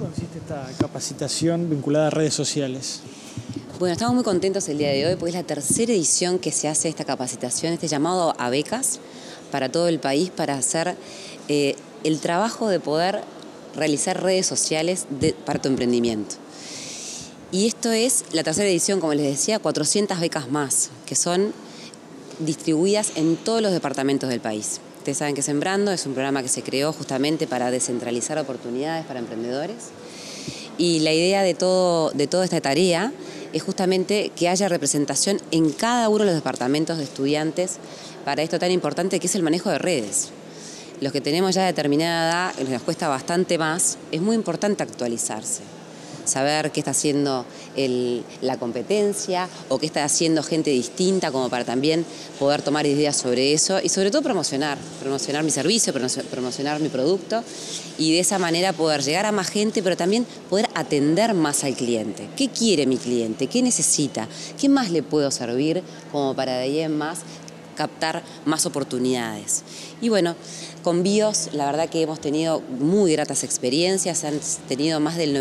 consiste esta capacitación vinculada a redes sociales? Bueno, estamos muy contentos el día de hoy porque es la tercera edición que se hace esta capacitación, este llamado a becas para todo el país para hacer el trabajo de poder realizar redes sociales para tu emprendimiento. Y esto es la tercera edición, como les decía, 400 becas más, que son distribuidas en todos los departamentos del país. Ustedes saben que Sembrando es un programa que se creó justamente para descentralizar oportunidades para emprendedores. Y la idea de toda esta tarea es justamente que haya representación en cada uno de los departamentos de estudiantes para esto tan importante que es el manejo de redes. Los que tenemos ya determinada edad, nos cuesta bastante más, es muy importante actualizarse. Saber qué está haciendo la competencia o qué está haciendo gente distinta como para también poder tomar ideas sobre eso y sobre todo promocionar mi servicio, promocionar mi producto y de esa manera poder llegar a más gente, pero también poder atender más al cliente. ¿Qué quiere mi cliente? ¿Qué necesita? ¿Qué más le puedo servir como para de ahí en más captar más oportunidades? Y bueno, con BIOS la verdad que hemos tenido muy gratas experiencias, han tenido más del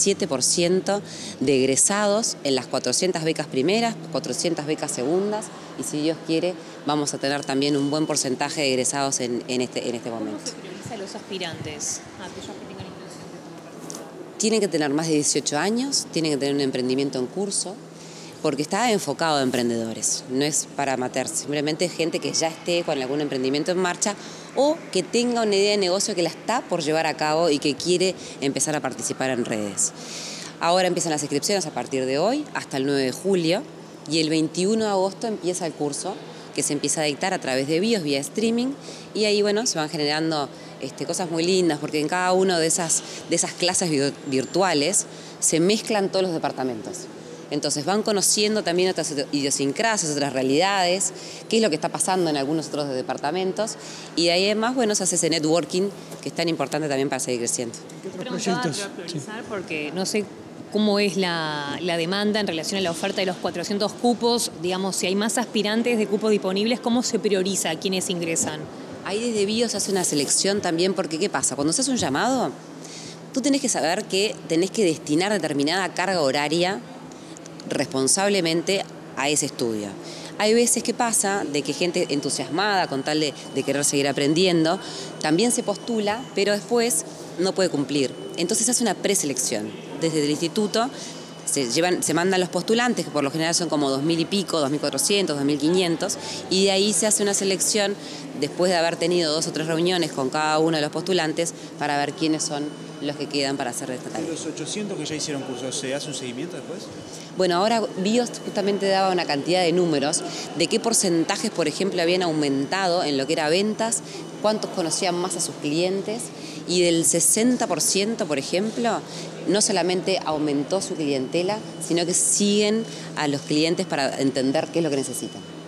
97% de egresados en las 400 becas primeras, 400 becas segundas y si Dios quiere vamos a tener también un buen porcentaje de egresados en este momento. ¿Cómo se prioriza a los aspirantes, a aquellos que tengan intención de tomar participación? Tienen que tener más de 18 años, tienen que tener un emprendimiento en curso, porque está enfocado a emprendedores, no es para amateurs, simplemente gente que ya esté con algún emprendimiento en marcha o que tenga una idea de negocio que la está por llevar a cabo y que quiere empezar a participar en redes. Ahora empiezan las inscripciones a partir de hoy hasta el 9 de julio y el 21 de agosto empieza el curso que se empieza a dictar a través de BIOS, vía streaming, y ahí bueno, se van generando cosas muy lindas porque en cada una de esas clases virtuales se mezclan todos los departamentos. Entonces van conociendo también otras idiosincrasias, otras realidades, qué es lo que está pasando en algunos otros departamentos y de ahí además, bueno, se hace ese networking que es tan importante también para seguir creciendo. ¿Qué otros Preguntaba, proyectos? te voy a priorizar porque no sé cómo es la demanda en relación a la oferta de los 400 cupos, digamos, si hay más aspirantes de cupos disponibles, ¿cómo se prioriza a quienes ingresan? Ahí desde BIOS se hace una selección también porque ¿qué pasa? Cuando se hace un llamado, tú tenés que saber que tenés que destinar determinada carga horaria responsablemente a ese estudio. Hay veces que pasa de que gente entusiasmada con tal de querer seguir aprendiendo, también se postula, pero después no puede cumplir. Entonces se hace una preselección. Desde el instituto se mandan los postulantes, que por lo general son como 2.000 y pico, 2.400, 2.500, y de ahí se hace una selección después de haber tenido 2 o 3 reuniones con cada uno de los postulantes para ver quiénes son los que quedan para hacer esta tarea. ¿Y los 800 que ya hicieron cursos, se hace un seguimiento después? Bueno, ahora BIOS justamente daba una cantidad de números de qué porcentajes, por ejemplo, habían aumentado en lo que era ventas, cuántos conocían más a sus clientes y del 60%, por ejemplo, no solamente aumentó su clientela, sino que siguen a los clientes para entender qué es lo que necesitan.